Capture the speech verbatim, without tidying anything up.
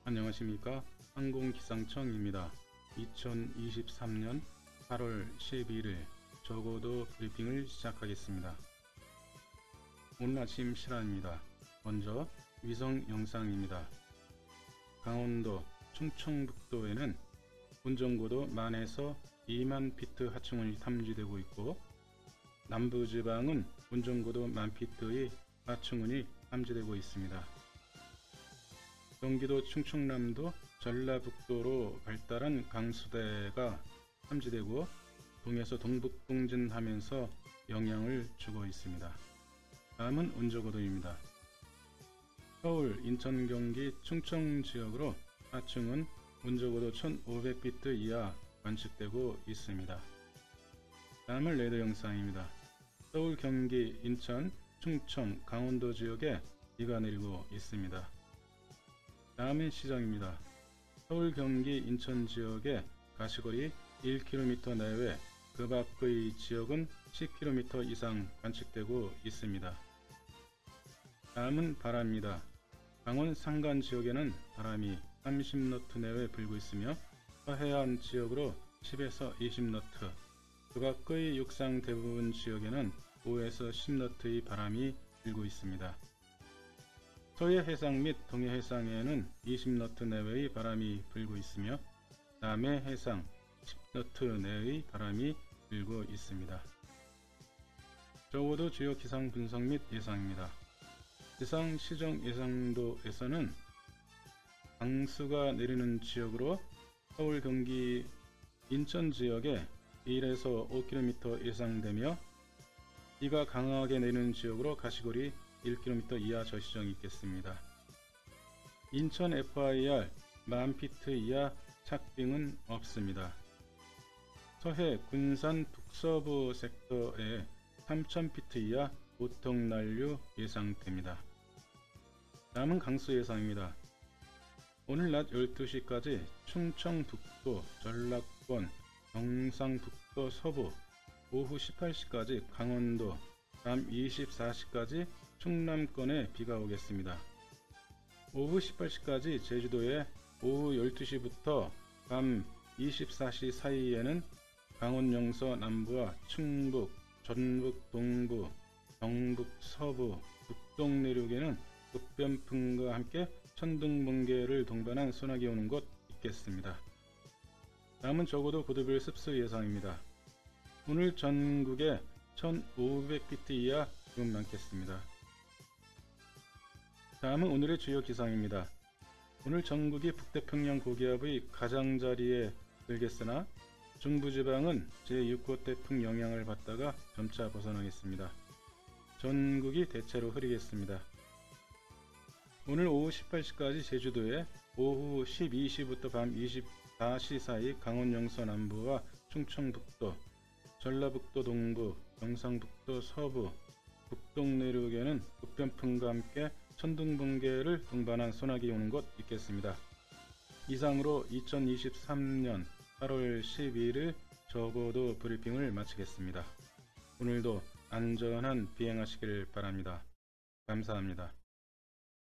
안녕하십니까, 항공기상청입니다. 이천이십삼년 팔월 십이일 저고도 브리핑을 시작하겠습니다. 오늘 아침 실화입니다. 먼저 위성 영상입니다. 강원도 충청북도에는 운정고도 만에서 이만 피트 하층운이 탐지되고 있고, 남부지방은 운정고도 만 피트의 하층운이 탐지되고 있습니다. 경기도 충청남도 전라북도로 발달한 강수대가 탐지되고 동에서 동북 동진하면서 영향을 주고 있습니다. 다음은 운정고도입니다. 서울, 인천, 경기, 충청 지역으로 하층은 운정고도 천오백 피트 이하 관측되고 있습니다. 다음은 레이더 영상입니다. 서울, 경기, 인천, 충청, 강원도 지역에 비가 내리고 있습니다. 다음은 시정입니다. 서울, 경기, 인천 지역에 가시거리 일 킬로미터 내외, 그 밖의 지역은 십 킬로미터 이상 관측되고 있습니다. 다음은 바람입니다. 강원 산간 지역에는 바람이 삼십 노트 내외 불고 있으며 서해안 지역으로 십에서 이십 노트, 그 밖의 육상 대부분 지역에는 오에서 십 노트의 바람이 불고 있습니다. 서해 해상 및 동해 해상에는 이십 노트 내외의 바람이 불고 있으며 남해 해상 십 노트 내의 바람이 불고 있습니다. 저고도 주요 기상 분석 및 예상입니다. 기상 시정 예상도에서는 강수가 내리는 지역으로 서울, 경기, 인천 지역에 일에서 오 킬로미터 예상되며, 비가 강하게 내리는 지역으로 가시거리 일 킬로미터 이하 저시정이 있겠습니다. 인천 에프아이알 만 피트 이하 착빙은 없습니다. 서해 군산 북서부 섹터에 삼천 피트 이하 보통 난류 예상됩니다. 다음은 강수 예상입니다. 오늘 낮 열두 시까지 충청북도, 전라권, 경상북도 서부, 오후 십팔 시까지 강원도, 밤 이십사 시까지 충남권에 비가 오겠습니다. 오후 십팔 시까지 제주도에, 오후 열두 시부터 밤 이십사 시 사이에는 강원 영서 남부와 충북, 전북 동부, 경북 서부, 북동 내륙에는 급변풍과 함께 천둥, 번개를 동반한 소나기 오는 곳 있겠습니다. 다음은 저고도 고도별 습수 예상입니다. 오늘 전국에 천오백 피트 이하 구름 많겠습니다. 다음은 오늘의 주요 기상입니다. 오늘 전국이 북태평양 고기압의 가장자리에 들겠으나 중부지방은 제육 호 태풍 영향을 받다가 점차 벗어나겠습니다. 전국이 대체로 흐리겠습니다. 오늘 오후 십팔 시까지 제주도에, 오후 십이 시부터 밤 이십사 시 사이 강원 영서 남부와 충청북도, 전라북도 동부, 경상북도 서부, 북동 내륙에는 급변풍과 함께 천둥, 번개를 동반한 소나기 오는 곳 있겠습니다. 이상으로 이천이십삼년 팔월 십이일 저고도 브리핑을 마치겠습니다. 오늘도 안전한 비행하시길 바랍니다. 감사합니다.